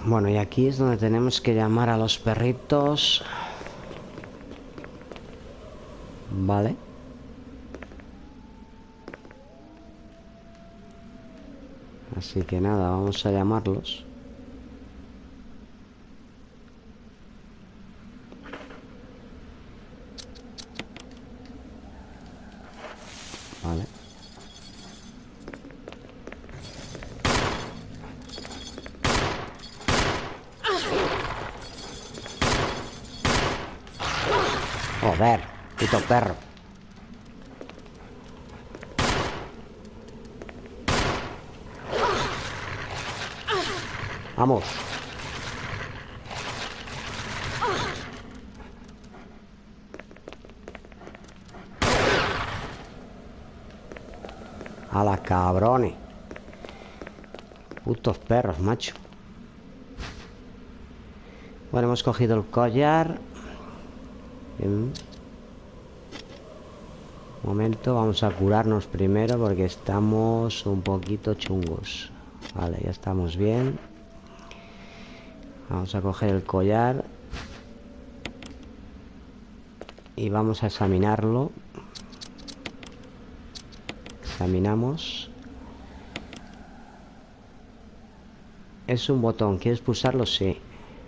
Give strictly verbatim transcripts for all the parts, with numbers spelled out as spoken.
Bueno, y aquí es donde tenemos que llamar a los perritos. Vale. Así que nada, vamos a llamarlos. Vale. Joder, puto perro. Vamos. A la cabrones. Putos perros, macho. Bueno, hemos cogido el collar. Bien. Un momento, vamos a curarnos primero porque estamos un poquito chungos. Vale, ya estamos bien. Vamos a coger el collar y vamos a examinarlo. Examinamos. Es un botón. ¿Quieres pulsarlo? Sí.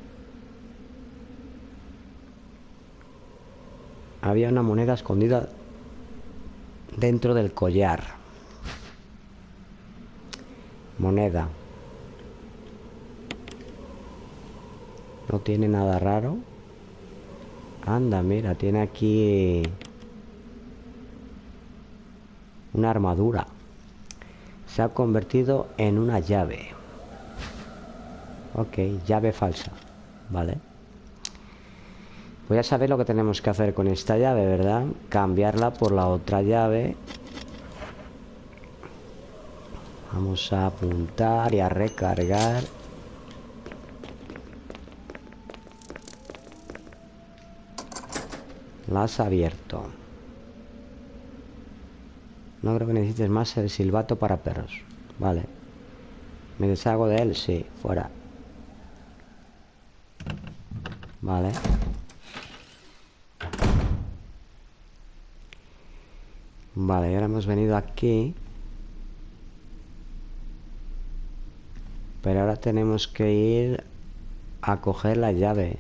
Había una moneda escondida dentro del collar. Moneda. No tiene nada raro. Anda, mira, tiene aquí una armadura. Se ha convertido en una llave. Ok, llave falsa. Vale. Voy a saber lo que tenemos que hacer con esta llave, ¿verdad? Cambiarla por la otra llave. Vamos a apuntar y a recargar. La has abierto. No creo que necesites más el silbato para perros. Vale. ¿Me deshago de él? Sí, fuera. Vale. Vale, ahora hemos venido aquí. Pero ahora tenemos que ir a coger la llave.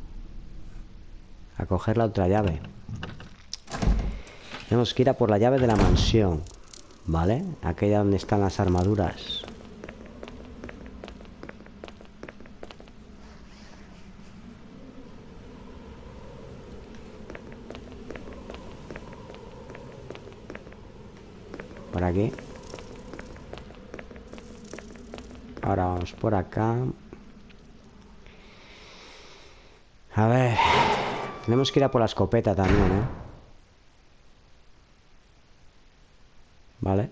A coger la otra llave. Tenemos que ir a por la llave de la mansión. ¿Vale? Aquella donde están las armaduras. Por aquí. Ahora vamos por acá. A ver. Tenemos que ir a por la escopeta también, ¿eh? Vale.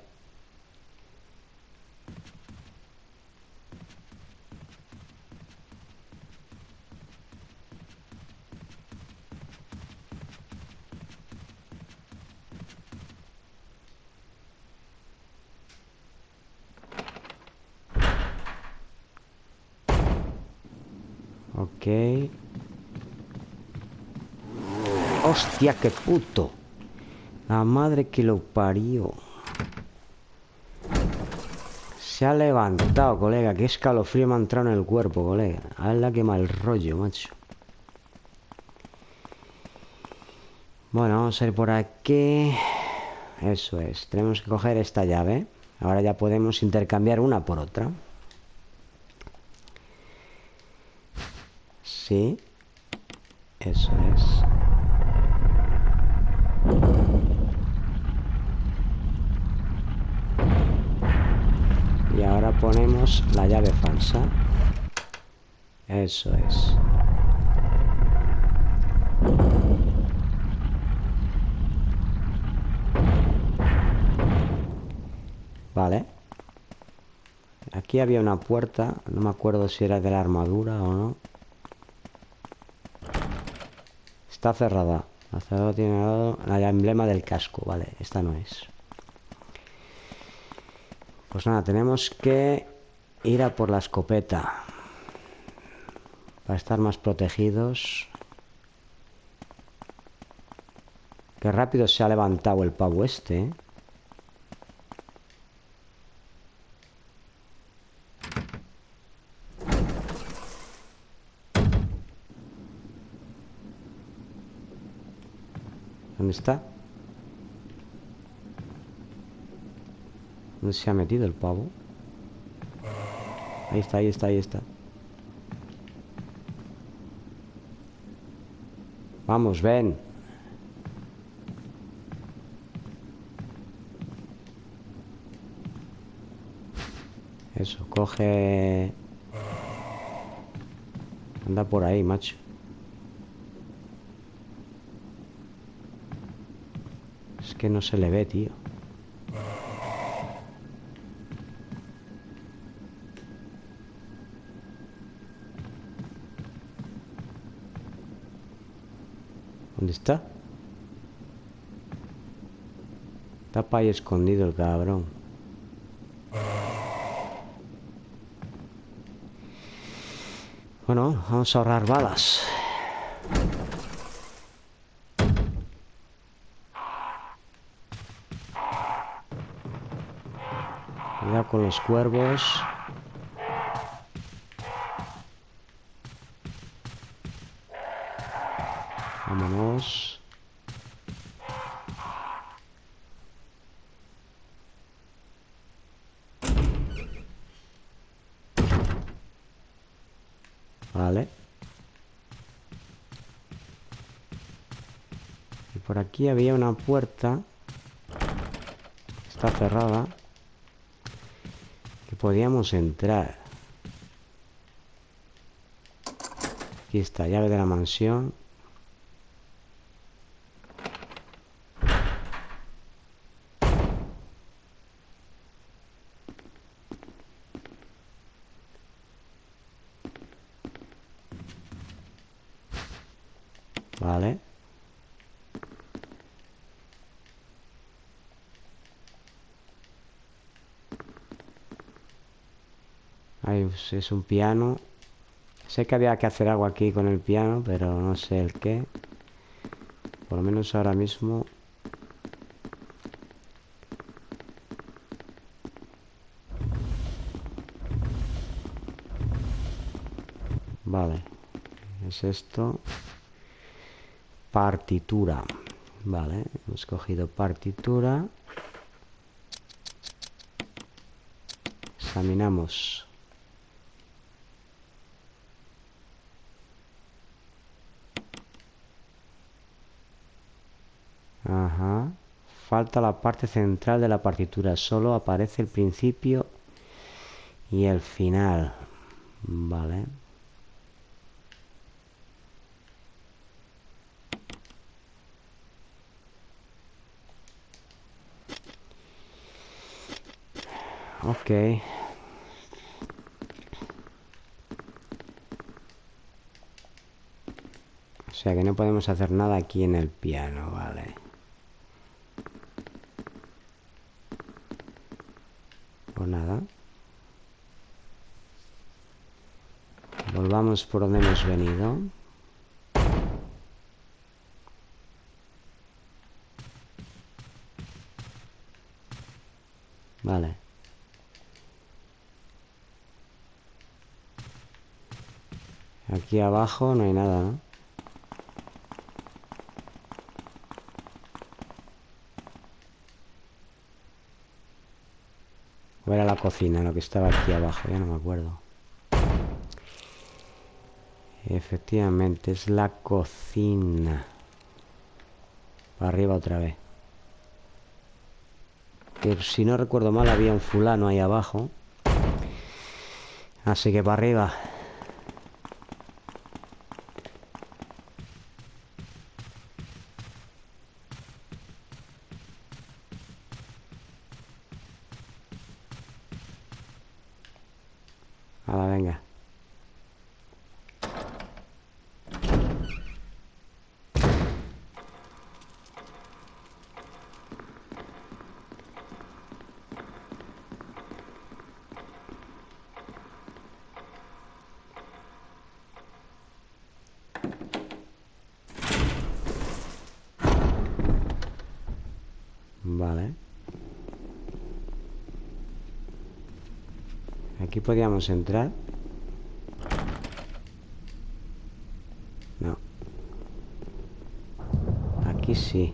Ok. Hostia, qué puto. La madre que lo parió. Se ha levantado, colega. Qué escalofrío me ha entrado en el cuerpo, colega. A ver la que mal rollo, macho. Bueno, vamos a ir por aquí. Eso es. Tenemos que coger esta llave. Ahora ya podemos intercambiar una por otra. Sí. Eso es. Y ahora ponemos la llave falsa. Eso es. Vale. Aquí había una puerta. No me acuerdo si era de la armadura o no. Está cerrada. La cerrada tiene el emblema del casco. Vale, esta no es. Pues nada, tenemos que ir a por la escopeta. para estar más protegidos. Qué rápido se ha levantado el pavo este, ¿eh? ¿Dónde está? ¿Dónde se ha metido el pavo? Ahí está, ahí está, ahí está. Vamos, ven. Eso, coge... Anda por ahí, macho. Es que no se le ve, tío. ¿Dónde está? Está para ahí escondido el cabrón. Bueno, vamos a ahorrar balas. Cuidado con los cuervos. Vámonos. Vale. Y por aquí había una puerta. Está cerrada. Que podíamos entrar. Aquí está, llave de la mansión. Vale. Ahí es un piano. Sé que había que hacer algo aquí con el piano, pero no sé el qué. Por lo menos ahora mismo. Vale. Es esto. Partitura. Vale. Hemos cogido partitura. Examinamos. Ajá. Falta la parte central de la partitura. Solo aparece el principio y el final. Vale. Ok. O sea que no podemos hacer nada aquí en el piano, vale. Pues nada. Volvamos por donde hemos venido. Vale. Aquí abajo no hay nada, ¿no? O era la cocina lo que estaba aquí abajo, ya no me acuerdo. Efectivamente, es la cocina. Para arriba otra vez. Que si no recuerdo mal había un fulano ahí abajo. Así que para arriba. Hala, venga. Aquí podíamos entrar. No. Aquí sí.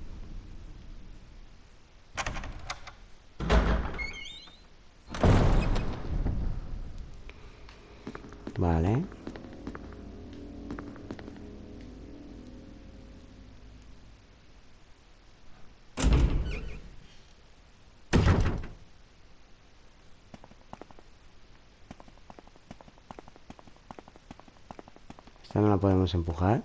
Vale. Esta no la podemos empujar.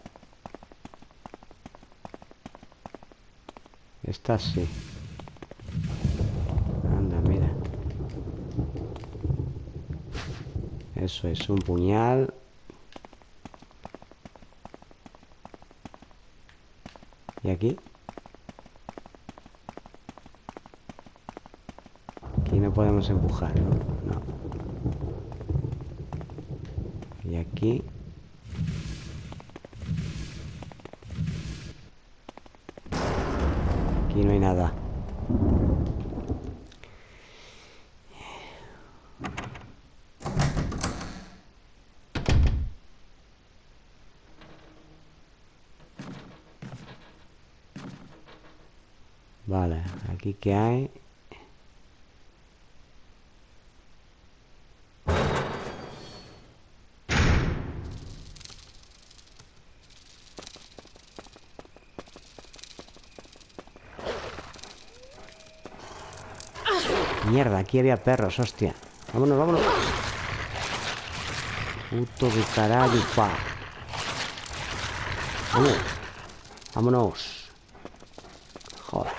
Esta sí. Anda, mira. Eso es un puñal. ¿Y aquí? Aquí no podemos empujar, ¿no? No. Y aquí. Aquí no hay nada. Vale, aquí qué hay. Mierda, aquí había perros, hostia. Vámonos, vámonos. Puto de carajo, pa. Vámonos. Vámonos. Joder.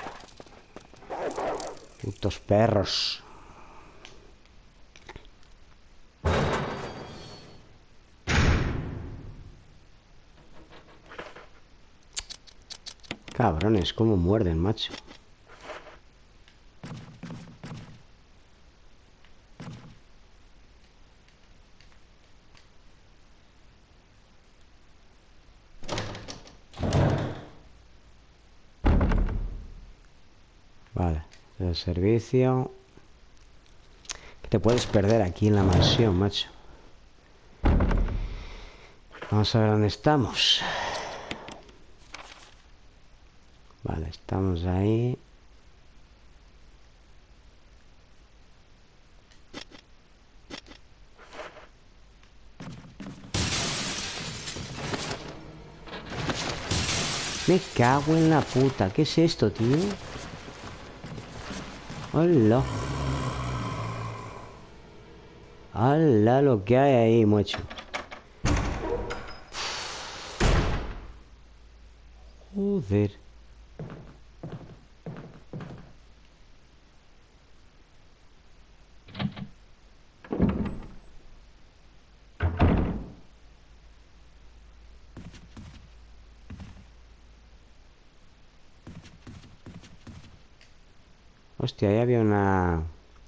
Putos perros. Cabrones, cómo muerden, macho. Vale, el servicio. Que te puedes perder aquí en la mansión, macho. Vamos a ver dónde estamos. Vale, estamos ahí. Me cago en la puta. ¿Qué es esto, tío? Hola. Hola lo que hay ahí, macho. Joder. Hostia, ahí había una...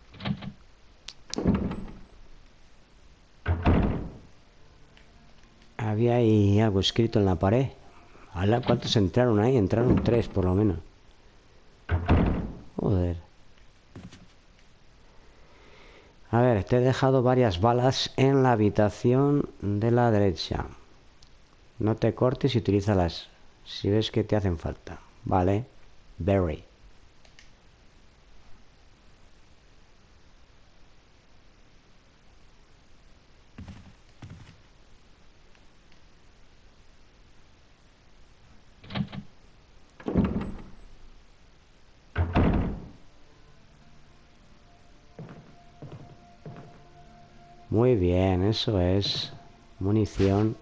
Había ahí algo escrito en la pared. Ala, ¿cuántos entraron ahí? Entraron tres, por lo menos. Joder. A ver, te he dejado varias balas en la habitación de la derecha. No te cortes y utilízalas si ves que te hacen falta. Vale. Berry. Muy bien, eso es. Munición.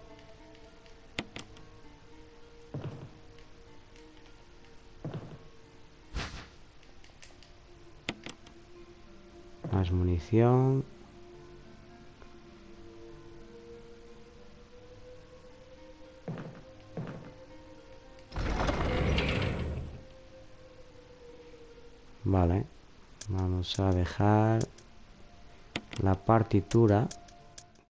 Más munición. Vale. Vamos a dejar la partitura.